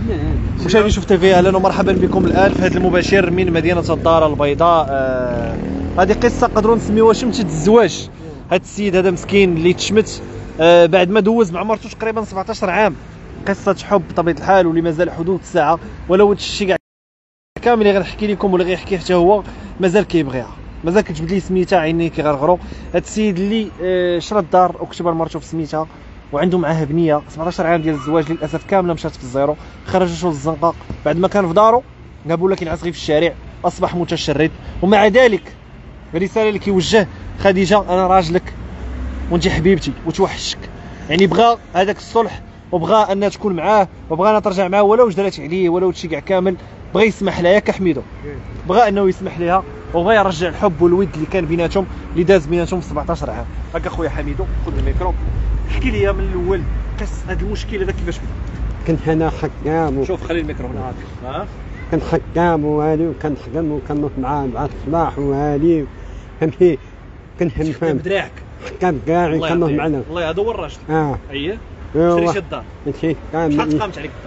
مشاهدي شوف تي في، اهلا ومرحبا بكم الان في هذا المباشر من مدينه الدار البيضاء. هذه قصه نقدروا نسميوها شمتة الزواج. هذا السيد هذا مسكين اللي تشمت بعد ما دوز مع مرته تقريبا 17 عام قصه حب بطبيعه الحال، واللي مازال حدود الساعه، ولو هذا الشيء كاع كامل اللي غنحكي لكم واللي غيحكيه حتى هو مازال كيبغيها، مازال كتجبد ليه سميتها عينيه كيغرغروا. هذا السيد اللي شرى الدار وكتب لمرته في سميتها وعنده معاها بنيه 17 عام ديال الزواج، للاسف كامله مشات في الزيرو، خرجته للزنقه بعد ما كان في دارو قابوا له كينعس غير في الشارع، اصبح متشرد. ومع ذلك الرساله اللي كيوجه خديجه، انا راجلك وانت حبيبتي وتوحشك، يعني بغى هذاك الصلح وبغى انها تكون معاه وبغى انها ترجع معاه، ولو جدلات عليه ولو هادشي كاع كامل بغى يسمح لها كحميدو، بغى انه يسمح لها وبغى يرجع الحب والود اللي كان بيناتهم اللي داز بيناتهم في 17 عام. هكا خويا حميدو خذ الميكرو، احكي لي من الاول هذا المشكل هذا كيفاش بدا؟ كنت انا حكام شوف خلي الميكرو هنا هاك. كنت حكام وهادي وكنخدم وكنوض معاه مع الصباح وهادي، فهمتي؟ كنت فاهم بدراعك حكام كاعي كنوض معنا. والله هذا هو الراجل. اييه شريتي الدار؟ ماشي شحال تقامت عليك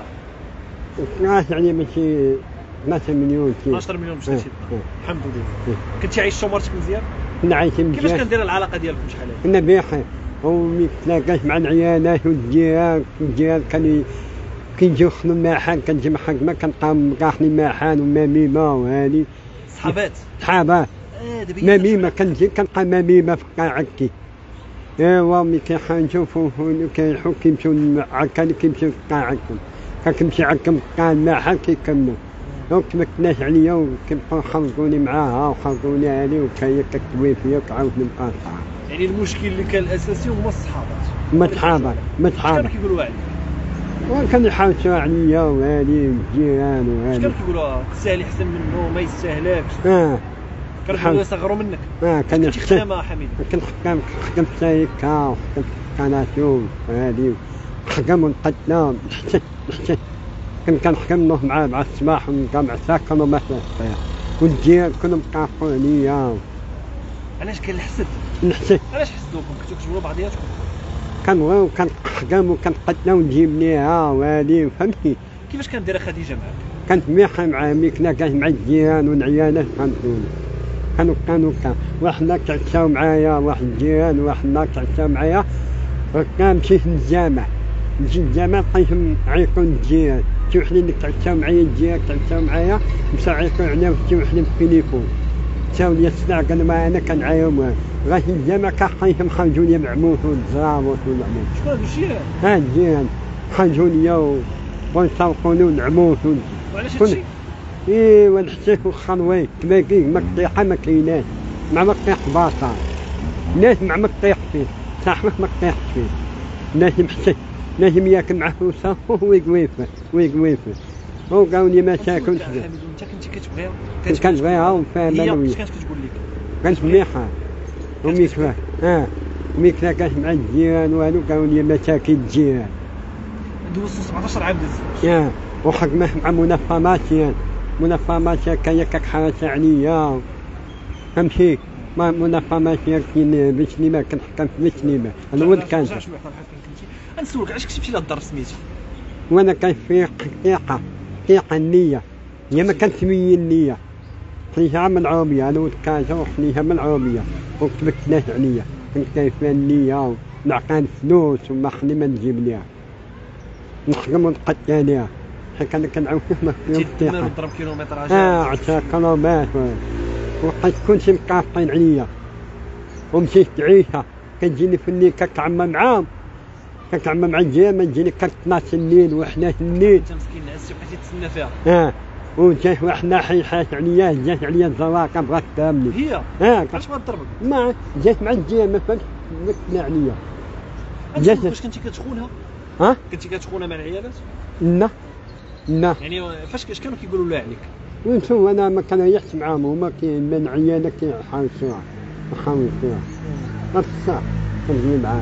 الدار؟ يعني ماشي 12 مليون. 12 مليون شريتي الدار، الحمد لله. كنتي عايش مرتك مزيان؟ كنا عايشين مزيان. كيفاش كان دايره العلاقه ديالكم شحال هادي؟ كنا بخير، وملي تلاقاش مع العيالات والجيران كانوا كيجيو يخدموا معانا، كنجي معاك ما كنلقاو مقاحني معانا وماميمه وهادي صحابات ماميمه، كنجي كنلقى ماميمه في قاعتي. ايوا ملي كيحانجو كيروحو كيمشيو عكا كيمشيو لقاعتكم، كنمشي عكم قال معها كيكملوا، دونك تمكناش عليا وكيبقاو يخلطوني معاها وخلطوني هادي وكاين كتوي فيا وكعاودني مقاطعه. يعني المشكل اللي كان الاساسي هما الصحابات. ما كانوا كيقولوا عليك؟ وكانوا يحاوسوا عليا وهادي الجيران وهادي. اش كانوا كيقولوا؟ تستاهل احسن منه ما يستاهلكش؟ كانوا يصغروا منك؟ كان خدامه حميد. كنت خدمت سايكا وخدمت قناتون وهادي خدموا نقدام حتى كنخدم نوض مع الصباح ونبقى مع ساكن ومثلا والجيران كانوا مقاطعوا عليا. علاش كان الحسد؟ علاش حسدوكم؟ كنتو كتجبروا بعضياتكم؟ كنبغيو كنخدم وكنقدم ونجيب ليها وهادي، فهمتي؟ كيفاش كانت دايره خديجه معاك؟ كانت مليحه معايا، ملي كنا كاع مع الجيران والعيالات كانوا وحنا تعشاو معايا، واحد الجيران وحنا تعشاو معايا، مشيت للجامع، نجي للجامع لقيتهم عيطوا الجيران، شي وحدين اللي تعشاو معايا الجيران تعشاو معايا مشاو عيطوا عليا شي وحدين في التليفون، مشاو لي الساعة قالوا ما انا كنعايرهم غير الجامع كنلقاهم خرجوا لي معموت والزرابوط والعموت. شكون هادو الجيران؟ الجيران خرجوا لي ويسوقوني ونعموت. وعلاش هادشي؟ ايوا الحسيك والخروي تلاقيه مقطيحه ما كايناش، مع مقطيح باطل ناس مع مقطيح فيه صاحبك ما طيح فيه، لازم حسيك لازم ياكل معاه وصافو ويقويفه وقالوا لي ما تاكلش. انت كنتي كتبغيها؟ كنت كنبغيها وفاهمه هي اش كانت كتقول لك؟ كانت مليحه وميكلا وميكلا كانت مع الجيران والو، قالوا لي ما تاكل الجيران. دوزتو 17 عام ديال الزواج وحكمه مع منفماتيا كاين كحراسه عليا، فهمتي؟ منفماتيا كاين بسليمه كنحكم في بسليمه الولد كان. نسولك علاش كتمشي لهاد الدار سميتها؟ وانا كان في حقيقه النيه، هي ما كانت مية النيه، خليها من العربيه، انا ولد كازا وخليها من العربيه وكتبت عليا، كنت كاين فيها النيه ونعطيها الفلوس وما خلي ما نجيب ليها نخدم ونقد عليها، حيت كنعاود ما نضرب كيلومتراج 10 كيلومتر وبقيت كلشي مقاطعين عليا، ومشيت تعيشها كتجيني في الليل كتعمى معاهم، كتعمى مع الجيران ما تجيني 12 الليل و11 الليل. انت مسكين نعسي وبقيتي تسنى فيها. وجات واحد حيحات عليا، جات عليا الزواقه بغات تضربني. هي؟ علاش بغات تضربك؟ ما جات مع الجيران ما فهمتش مثنى عليا. جات فاش كنتي كتخونها؟ كنتي كتخونها مع العيالات؟ لا يعني فاش كانوا كيقولوا لها عليك؟ وانتو انا ما كنريحش معاهم، هما من عيالك كيحاوسوها بصح كنجي معاك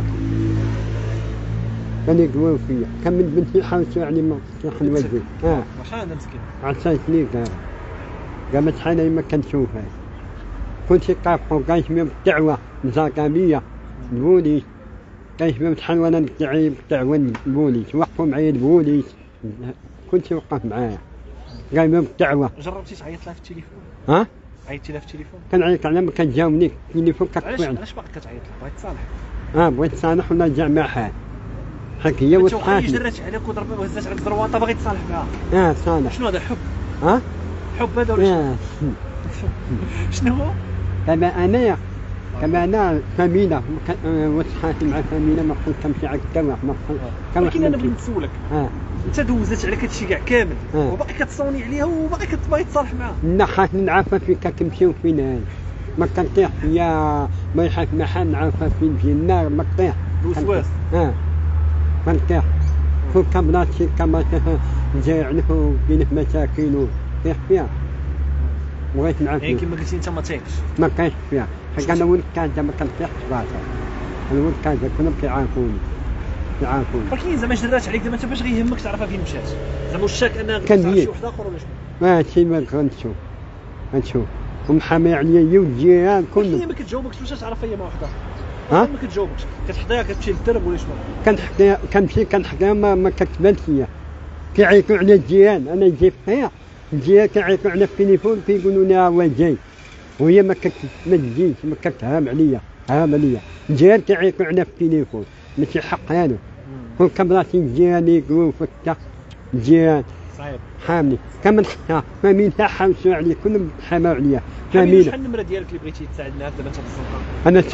كانوا يقولوا فيا، كان من بنتي يحاوسوا علي ما كنوجه. شحال هذا مسكين؟ عطاتني قامت حالي ما كنشوفها، كنت كنبقاو كنسميو بالدعوه الزاكاميه البوليس، كنسميو بحال وانا ندعي بالدعوه البوليس، وقفوا معايا البوليس كنت يوقف معايا قال لهم الدعوه. جربتي تعيط لها في التليفون؟ ها عيطتي لها في التليفون؟ كنعيط عليها ما كتجاوبنيش التليفون كتقطعني. علاش باقي كتعيط لها؟ بغيت تصالح؟ بغيت تصالح ونرجع معها حيت هي وصحاتني. جرات عليك وضربها وهزات عليك الزرواطه باغي تصالح معاها. صالح. شنو هذا الحب؟ حب هذا ولا شنو هو؟ كما انا فاميله وصحاتي مع فاميله ما قلت كنمشي على الدواء ولكن انا بغيت نسولك انت دوزت عليك هادشي كاع كامل وباقي كتصوني عليها وباقي كتبغي تصالح معاها. لا خاصني نعرفها فين كنمشيو فين ما كنطيح يا ما يحاك معها نعرفها فين تجي النار ما كطيح الوسواس. ما نطيح كون كامراتي جاي عنده بينه مساكين وطيح فيها بغيت نعرف. يعني كما قلتي انت ما تيقش؟ ما كاينش فيها حيت انا ولد كان ما كنطيحش راسها. انا ولد كان كلهم كيعرفوني. ولكن زعما جرات عليك دابا انت فاش غيهمك تعرفها فين مشات؟ زعما واش شاك انها كان شي واحد اخر ولا شنو؟ هادشي ما غنشوف ومحامي عليا هي والجيران كلهم. هي ما كتجاوبكش واش تعرف هي مع واحده اخرى؟ ما كتجاوبكش كتحضيها كتمشي للدرب ولا شنو؟ كنمشي كنحكيها ما كتبانش ليا كيعيطوا على الجيران. انا نجي فيها الجيران كيعيطوا على التليفون كيقولوا لي هو جاي وهي ما تجيش ما كتهام عليا. الجيران كيعيطوا على التليفون ماشي حق هذا. كون كبراتي الجيران يقولوا فتح الجيران صعيب حاملي كما نحكيها فامين تاع حاوسوا عليا كلهم حماو عليا. فامين شحال النمره ديالك اللي بغيتي تساعدنا دابا انت في الزنقه؟ انا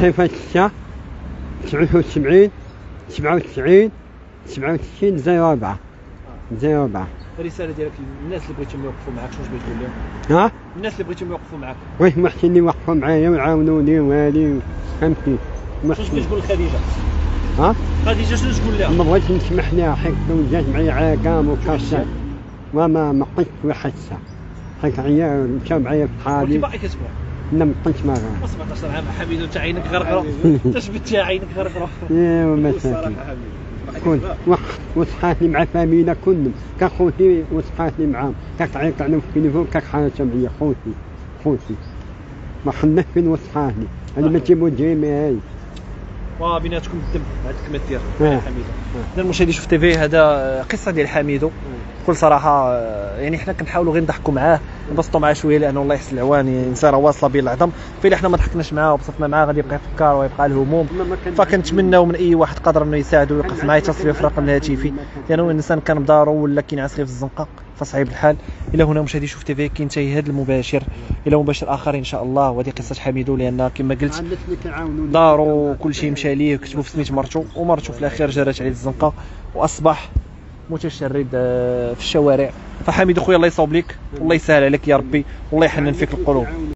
79 97 67 04 الرساله ديالك للناس اللي بغيتهم يوقفوا معاك شنو بغيتي تقول لهم؟ الناس اللي بغيتهم يوقفوا معاك بغيت محسن يوقفوا معايا ويعاونوني وهادي فهمتي. شنو بغيتي تقول لخديجه؟ خديجه شنو تقول لها؟ ما بغيتش نسمح لها حيت جات معايا عاقام وكاسه وما قلت وحسها حيت هي مشاو معايا في حالي. ولكن باقي كتبغي؟ لا ما قلتش ما 17 عام حميد وانت عينك غرقره انت جبتيها عينك غرقره. ايوا مساكين كنت وصحاتني مع فاميله كلهم كخوتي وصحاتني معاهم كتعيط عليهم في التليفون كحاجه معايا خوتي ما خلناش فين وصحاتني انا ماشي مجرم هاي وبيناتكم الدم هذيك ما دير حميدو. اذا المشاهدين شوف تي في هذا قصه ديال حميدو بكل صراحه. يعني حنا كنحاولوا غير نضحكوا معاه نبسطوا معاه شويه لانه الله يحسن العوان انسان واصله به العظم. فإلا حنا ما ضحكناش معاه وبسطنا معاه غادي يبقى يفكر ويبقى الهموم. فكنتمناو من اي واحد قادر انه يساعده ويوقف معاه يتصل بيه في الرقم الهاتفي لانه الانسان كان بدارو ولا كينعس غير في الزنقه فصعيب الحال. الى هنا مشاهدي شوف تي في كينتهي هذا المباشر الى مباشر اخر ان شاء الله. وهذه قصه حميدو لان كما قلت دارو كل شيء مشى ليه كتبوا في سميت مرتو ومرتو في الاخير جرات عليه الزنقه واصبح متشرد في الشوارع. فحميد خويا الله يصوب لك والله يسهل عليك يا ربي والله يحنن فيك القلوب.